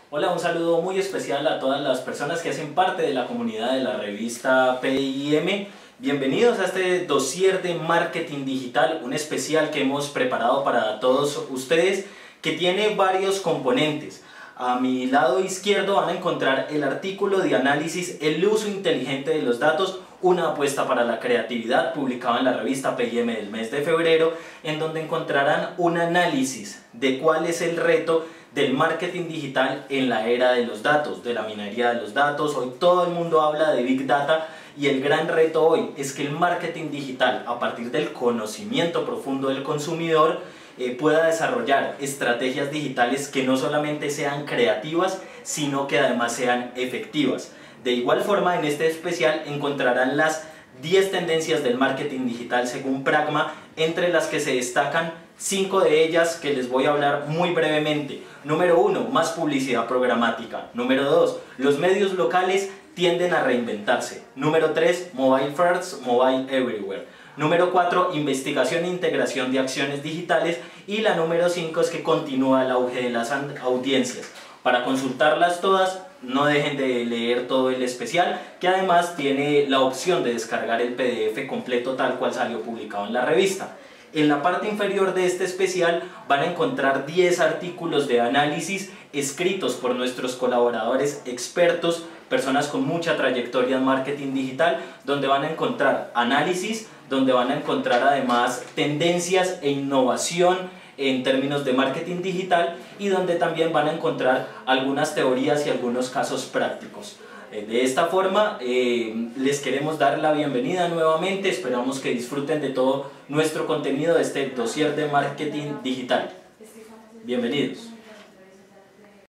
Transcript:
Hola, un saludo muy especial a todas las personas que hacen parte de la comunidad de la revista PIM. Bienvenidos a este dossier de marketing digital, un especial que hemos preparado para todos ustedes que tiene varios componentes. A mi lado izquierdo van a encontrar el artículo de análisis El uso inteligente de los datos, una apuesta para la creatividad, publicado en la revista PIM del mes de febrero, en donde encontrarán un análisis de cuál es el reto del marketing digital en la era de los datos, de la minería de los datos. Hoy todo el mundo habla de Big Data y el gran reto hoy es que el marketing digital, a partir del conocimiento profundo del consumidor, pueda desarrollar estrategias digitales que no solamente sean creativas, sino que además sean efectivas. De igual forma, en este especial encontrarán las 10 tendencias del marketing digital según Pragma, entre las que se destacan 5 de ellas que les voy a hablar muy brevemente. Número 1, más publicidad programática. Número 2, los medios locales tienden a reinventarse. Número 3, mobile first, mobile everywhere. Número 4, investigación e integración de acciones digitales. Y la número 5 es que continúa el auge de las audiencias. Para consultarlas todas, no dejen de leer todo el especial, que además tiene la opción de descargar el PDF completo tal cual salió publicado en la revista. En la parte inferior de este especial van a encontrar 10 artículos de análisis escritos por nuestros colaboradores expertos, personas con mucha trayectoria en marketing digital, donde van a encontrar análisis, donde van a encontrar además tendencias e innovación en términos de marketing digital y donde también van a encontrar algunas teorías y algunos casos prácticos. De esta forma les queremos dar la bienvenida nuevamente, esperamos que disfruten de todo nuestro contenido de este dossier de marketing digital. Bienvenidos.